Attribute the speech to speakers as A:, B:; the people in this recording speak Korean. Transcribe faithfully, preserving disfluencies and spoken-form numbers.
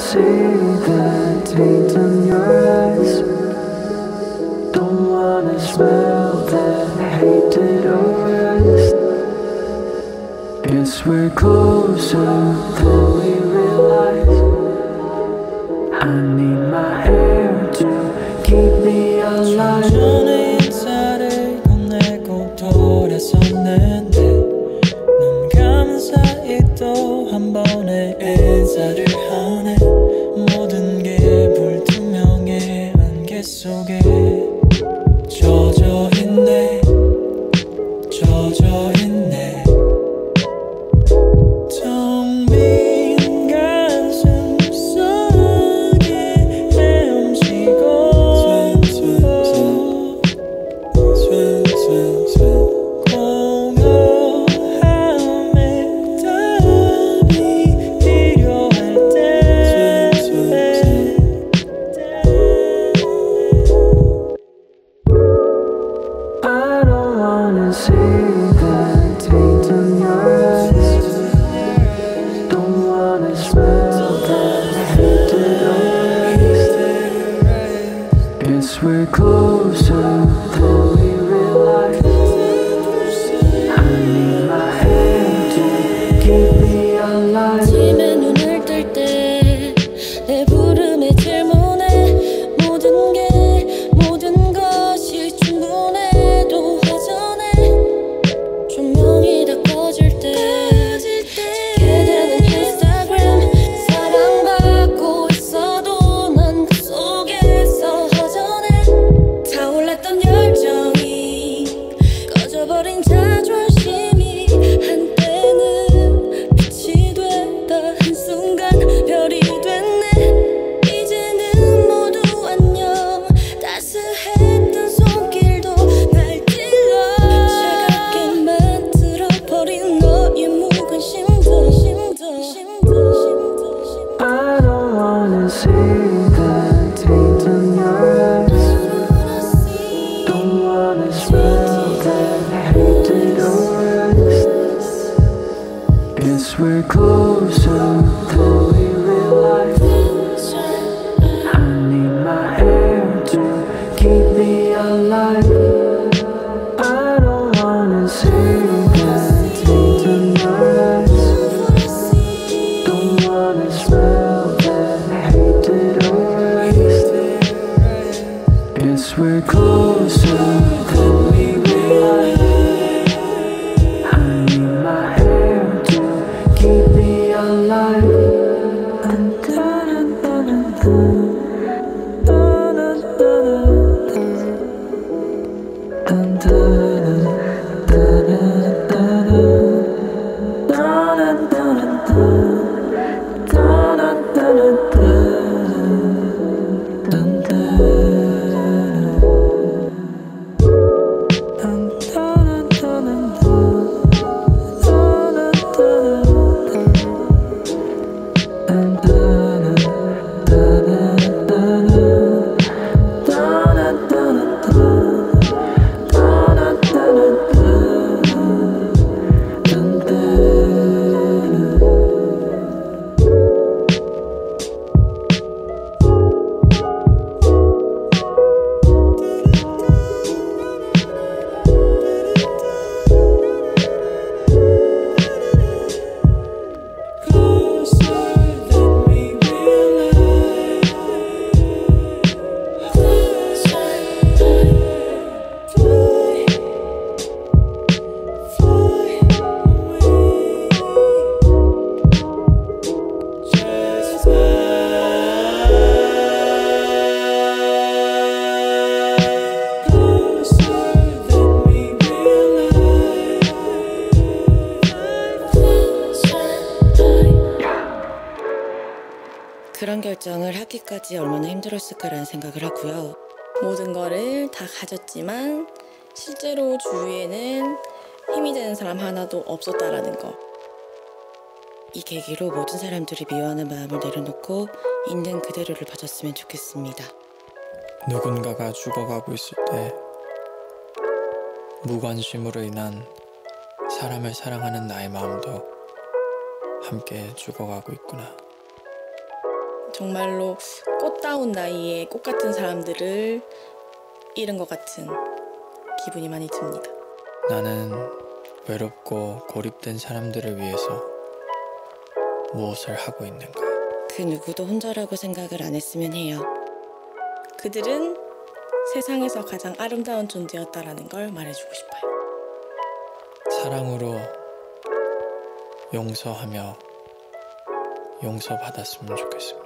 A: see the taint in your eyes. Don't wanna smell that hated arrest. Guess we're closer than we realize. I need my hair to keep me alive.
B: 전에 인사를 건네고 돌아섰는데 눈 감은 사이 또 한 번의 인사를 하네. 모든 게 불투명해 안개 속에 젖어 있네, 젖어 있네. 텅 빈 가슴 속에 헤엄치고 공허함에 답이 필요할 때
A: I don't wanna see the taint in your eyes. Don't wanna smell that hated arrest. Guess we're closer than we realize. I need my hair to keep me alive.
C: 아침에 눈을 뜰 때 내 부름에 질문해. 모든 게 모든 것이 충분해도 허전해. 조명이 다 꺼질 때 찾게 되는 인스타그램. 사랑받고 있어도 난 그 속에서 허전해. 타올랐던 열정이 꺼져버린 자존심이 한때는 빛이 됐다. 한순간 별이 됐네. 이제는 모두 안녕. 따스했던 손길도 날 찔러. 차갑게 만들어버린 너의 무관심도 심도 심도 심도 심도.
A: I don't wanna see the taint in your eyes. Don't wanna smell that hated arrest. Guess we're closer than we realize. I need my hair to keep me alive. I don't wanna see the taint in your eyes. Don't wanna smell that hated arrest. Guess we're closer than we realize. I need my hair to keep me alive.
C: 그런 결정을 하기까지 얼마나 힘들었을까라는 생각을 하고요. 모든 거를 다 가졌지만 실제로 주위에는 힘이 되는 사람 하나도 없었다라는 거. 이 계기로 모든 사람들이 미워하는 마음을 내려놓고 있는 그대로를 봐줬으면 좋겠습니다.
B: 누군가가 죽어가고 있을 때 무관심으로 인한 사람을 사랑하는 나의 마음도 함께 죽어가고 있구나.
C: 정말로 꽃다운 나이에 꽃 같은 사람들을 잃은 것 같은 기분이 많이 듭니다.
B: 나는 외롭고 고립된 사람들을 위해서 무엇을 하고 있는가?
C: 그 누구도 혼자라고 생각을 안 했으면 해요. 그들은 세상에서 가장 아름다운 존재였다라는 걸 말해주고 싶어요.
B: 사랑으로 용서하며 용서받았으면 좋겠습니다.